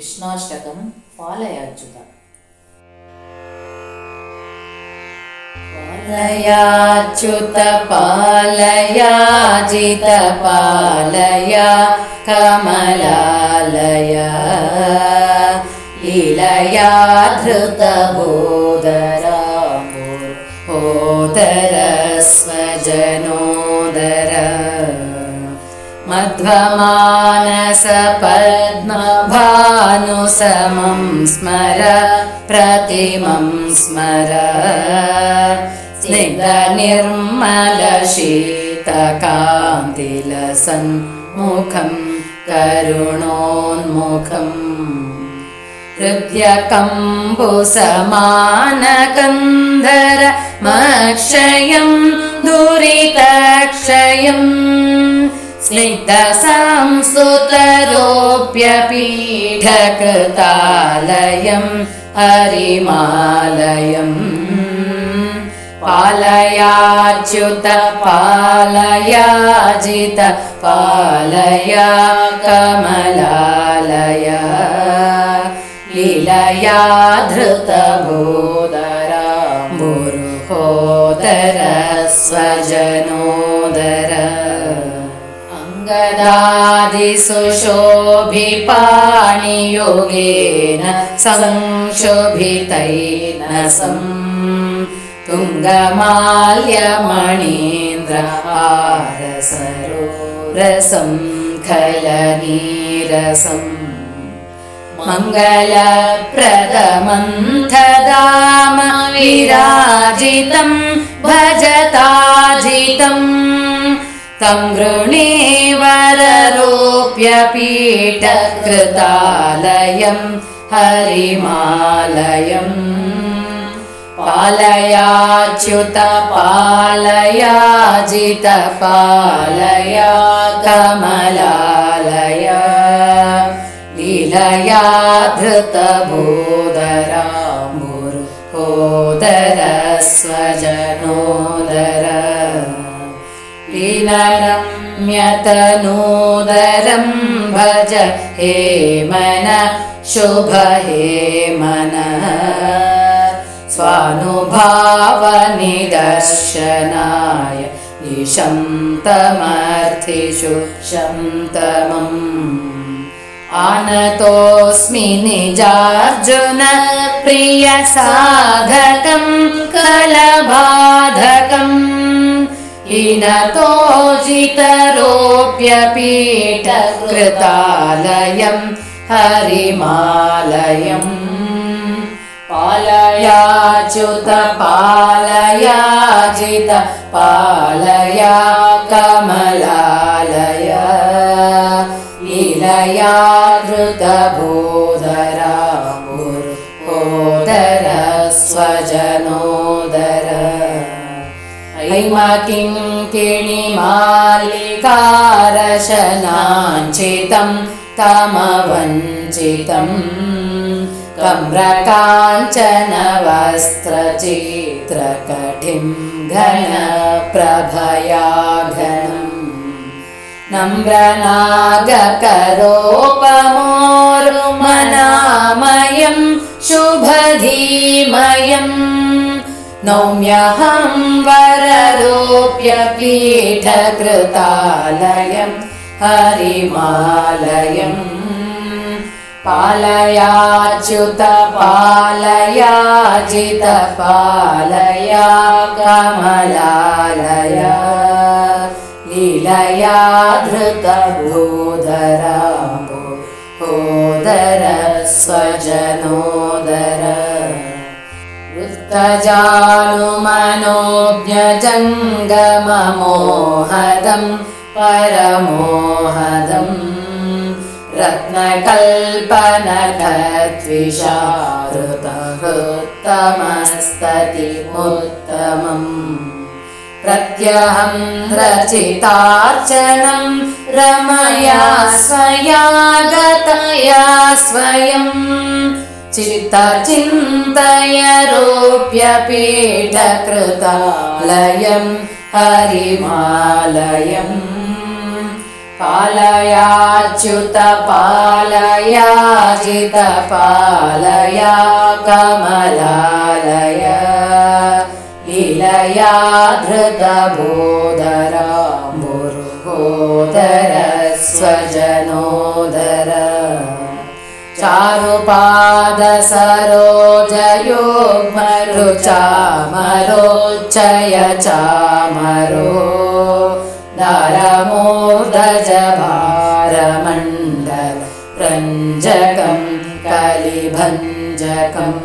कृष्णाष्टकं पालयाच्युत। पालयाच्युत पालयाजित पालया कमलालया लीलया धृतबोधरा होदर स्वजनोदर मध्वमानस पद्मभानुसमं स्मर प्रतिमं स्मर स्निग्धनिर्मलशीतकान्तिलसन्मुखं करुणोन्मुखम् हृद्यकम्बुसमानकन्धर मक्षयं दुरितक्षयम् स्निग्धसंस्तुतरोऽप्यपीठकृतालयं हरिमालयम् पालयाच्युत पालयाजित पालया कमलालया लीलया धृतबोधरा बुरुहोदर स्वजनोदर अंगदादिसुशोभिपाणियोगेन संशोभितैन तुङ्गमाल्यमणीन्द्रहारसरोरसं खलनीरसम् मङ्गलप्रदमन्थदाम विराजितं भजताजितम् तं वृणीवररोऽप्यपीठकृतालयं हरिमालयम् पालयाच्युत पालयाजित पालया कमलालया लीलया धृतबोधरा बुरुहोदर स्वजनोदर लीनरम्यतनोदरं भज हे मन शुभ हे मन स्वानुभावनिदर्शनाय ईशं तमर्थिषु शन्तमम् आनतोऽस्मि निजार्जुन प्रिय साधकं कलबाधकम् हीनतोजितरोऽप्यपीठकृतालयं हरिमालयम् पालयाच्युत पालयाजित पालया कमलालया लीलया धृतबोधरा बुरुहोदर स्वजनोदर हैमकिङ्किणिमालिकारशनाञ्चितं तमवञ्चितम् कम्रकाञ्चनवस्त्रचित्रकटिं घनप्रभया घनम् नम्रनागकरोपमोरुमनामयं शुभधीमयम् नौम्यहं वररोऽप्यपीठकृतालयं हरिमालयम् पालयाच्युत पालयाजित पालया कमलालया लीलया धृतबोधरा बुरुहोदर स्वजनोदर वृत्तजानुमनोज्ञजङ्गममोहदं परमोहदम् रत्नकल्पनखद्विषावृतहृत्तमस्ततिमुत्तमम् प्रत्यहं रचितार्चनं रमया स्वया गतया स्वयं चित्तचिन्तयरोऽप्यपीठकृतालयं हरिमालयम् पालयाच्युत पालयाजित पालया कमलालय लीलया धृतभूधर मुरुहोदर स्वजनोदर चारुपाद सरोजयोग्मरुचामरोच्चय चामरो दारमूर्धज भारमण्डल रञ्जकं कलिभञ्जकम्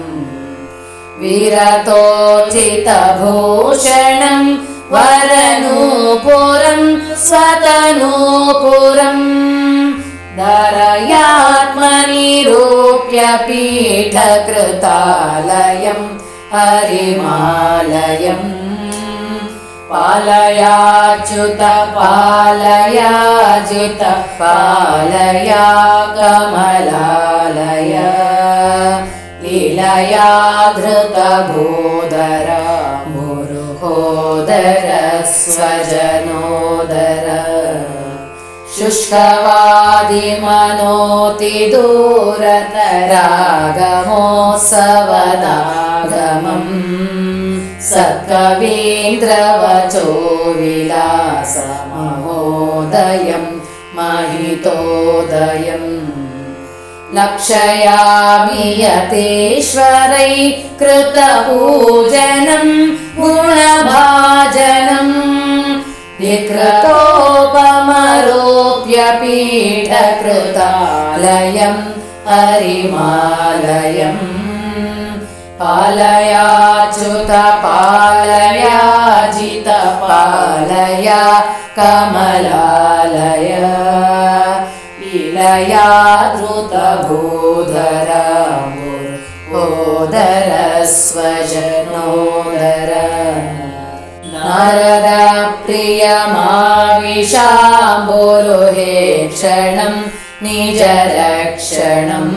विरतोचितभूषणं वरनूपुरं स्वतनूपुरम् दरयात्मनिरूप्य पीठकृतालयं हरिमालयम् पालयाच्युत पालयाजित पालया कमलालय लीलया धृतभूधर मुरुहोदर स्वजनोदर शुष्कवादिमनोति दूरतरागमोत्सवदागमम् सत्कवीन्द्रवचो विलासमहोदयं महितोदयम् लक्षयामि यतीश्वरै कृतपूजनं गुणभाजनम् विकृतोपमरोप्य पीठकृतालयं हरिमालयम् पालयाच्युत पालयाजित पालया कमलालय लीलया धृतभूधर मुरुहोदर स्वजनोदर नारद प्रियमाविशाम्बुरुहे क्षणं निजरक्षणम्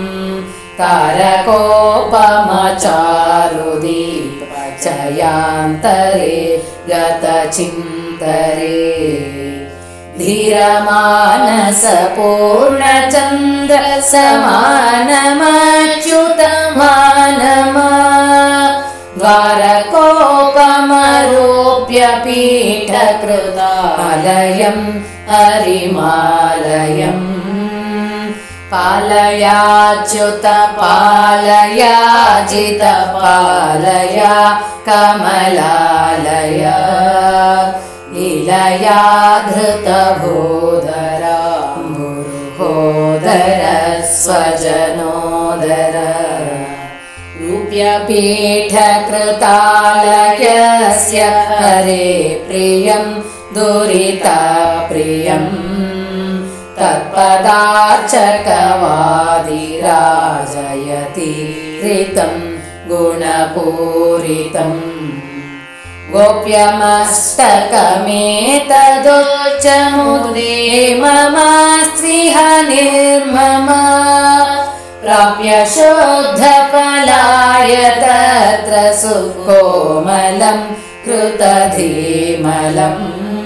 तारकोपमचारुदीपचयान्तरे गतचिन्तरे धीरमानसपूर्णचन्द्रसमानमच्युतमानमा द्वारकोपमरोप्य पीठकृतालयं हरिमालयम् पालयाच्युत पालयाजित पालया कमलालय लीलया धृतभूधर मुरुहोदर स्वजनोदर रूप्यपीठकृतालयस्य हरे प्रियं दुरितप्रियम् तत्पदार्चकवादिराजयति ऋतं गुणपूरितम् गोप्यमस्तकमेतदुच्चमुदे मम स्त्रिह निर्मम प्राप्य शुद्धफलाय तत्र सुकोमलं कृतधीमलम्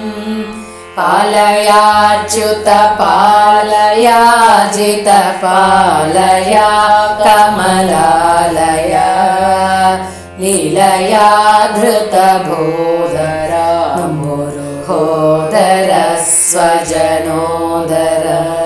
पालयाच्युत पालयाजित पालया कमलालय लीलया धृतभूधर मुरुहोदर स्वजनोदर